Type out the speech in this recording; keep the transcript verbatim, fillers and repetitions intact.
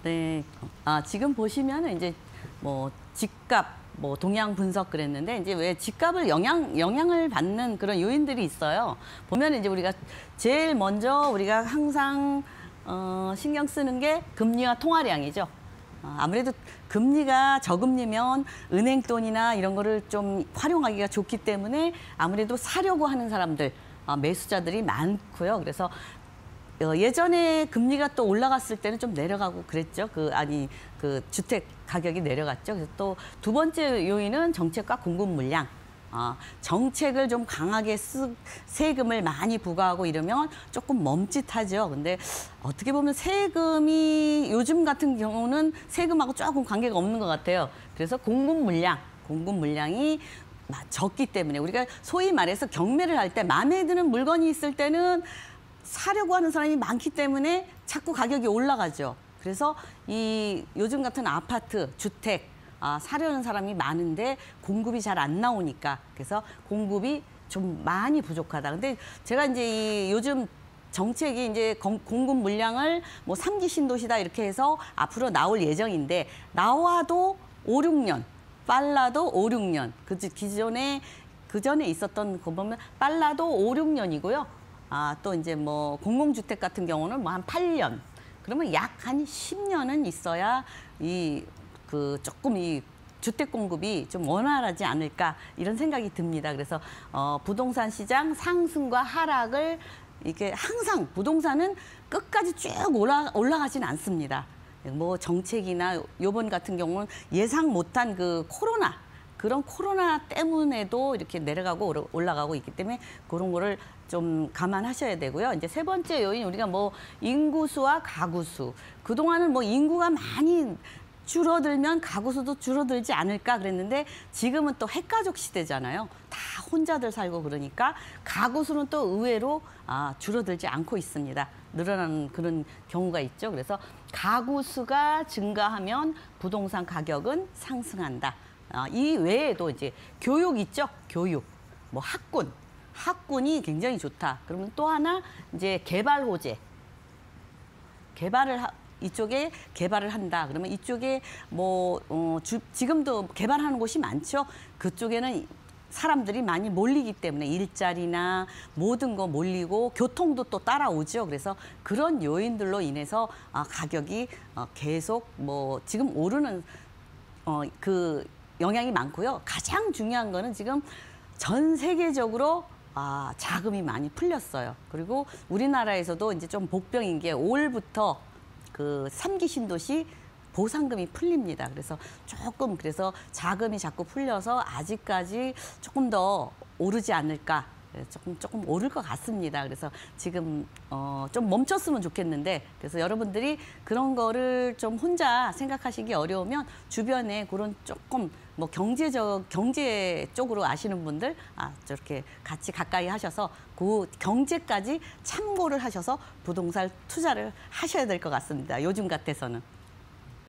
네. 아, 지금 보시면은 이제 뭐 집값, 뭐 동향 분석 그랬는데 이제 왜 집값을 영향 영향을 받는 그런 요인들이 있어요. 보면 이제 우리가 제일 먼저 우리가 항상 어, 신경 쓰는 게 금리와 통화량이죠. 어, 아무래도 금리가 저금리면 은행 돈이나 이런 거를 좀 활용하기가 좋기 때문에 아무래도 사려고 하는 사람들, 어, 매수자들이 많고요. 그래서 어, 예전에 금리가 또 올라갔을 때는 좀 내려가고 그랬죠. 그 아니 그 주택 가격이 내려갔죠. 그래서 또 두 번째 요인은 정책과 공급 물량. 어, 정책을 좀 강하게 쓰, 세금을 많이 부과하고 이러면 조금 멈칫하죠. 근데 어떻게 보면 세금이 요즘 같은 경우는 세금하고 조금 관계가 없는 것 같아요. 그래서 공급 물량, 공급 물량이 적기 때문에 우리가 소위 말해서 경매를 할 때 마음에 드는 물건이 있을 때는 사려고 하는 사람이 많기 때문에 자꾸 가격이 올라가죠. 그래서 이 요즘 같은 아파트, 주택 아, 사려는 사람이 많은데 공급이 잘 안 나오니까 그래서 공급이 좀 많이 부족하다. 근데 제가 이제 이 요즘 정책이 이제 공급 물량을 뭐 삼 기 신도시다 이렇게 해서 앞으로 나올 예정인데 나와도 오, 육 년, 빨라도 오, 육 년. 그 기존에 그 전에 있었던 거 보면 빨라도 오, 육 년이고요. 아, 또 이제 뭐 공공주택 같은 경우는 뭐 한 팔 년. 그러면 약 한 십 년은 있어야 이 그 조금 이 주택 공급이 좀 원활하지 않을까 이런 생각이 듭니다. 그래서 어, 부동산 시장 상승과 하락을 이게 항상 부동산은 끝까지 쭉 올라 올라가진 않습니다. 뭐 정책이나 요번 같은 경우는 예상 못한 그 코로나 그런 코로나 때문에도 이렇게 내려가고 올라가고 있기 때문에 그런 거를 좀 감안하셔야 되고요. 이제 세 번째 요인 우리가 뭐 인구수와 가구수. 그동안은 뭐 인구가 많이 줄어들면 가구수도 줄어들지 않을까 그랬는데 지금은 또 핵가족 시대잖아요. 다 혼자들 살고 그러니까 가구수는 또 의외로 아, 줄어들지 않고 있습니다. 늘어나는 그런 경우가 있죠. 그래서 가구수가 증가하면 부동산 가격은 상승한다. 아, 이 외에도 이제 교육 있죠. 교육. 뭐 학군. 학군이 굉장히 좋다. 그러면 또 하나 이제 개발 호재. 개발을 하, 이쪽에 개발을 한다. 그러면 이쪽에 뭐 어, 주, 지금도 개발하는 곳이 많죠. 그쪽에는 사람들이 많이 몰리기 때문에 일자리나 모든 거 몰리고 교통도 또 따라오죠. 그래서 그런 요인들로 인해서 아, 가격이 어, 계속 뭐 지금 오르는 어, 그 영향이 많고요. 가장 중요한 거는 지금 전 세계적으로 아, 자금이 많이 풀렸어요. 그리고 우리나라에서도 이제 좀 복병인 게 올부터 그 삼 기 신도시 보상금이 풀립니다. 그래서 조금 그래서 자금이 자꾸 풀려서 아직까지 조금 더 오르지 않을까. 조금 조금 오를 것 같습니다. 그래서 지금 어, 좀 멈췄으면 좋겠는데 그래서 여러분들이 그런 거를 좀 혼자 생각하시기 어려우면 주변에 그런 조금 뭐 경제적 경제 쪽으로 아시는 분들 아 저렇게 같이 가까이 하셔서 그 경제까지 참고를 하셔서 부동산 투자를 하셔야 될 것 같습니다. 요즘 같아서는.